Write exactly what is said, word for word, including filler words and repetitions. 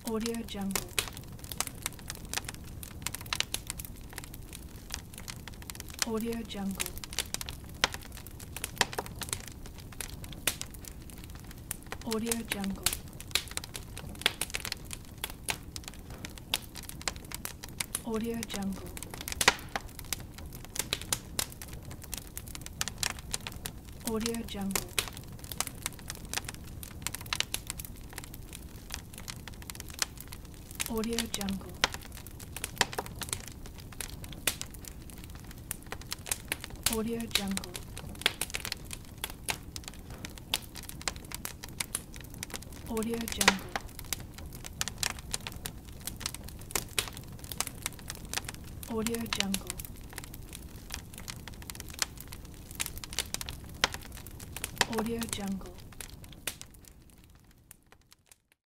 Audio Jungle. Audio Jungle. Audio Jungle. Audio Jungle. Audio Jungle. Audio Jungle. Audio Jungle. Audio Jungle. Audio Jungle. Audio Jungle.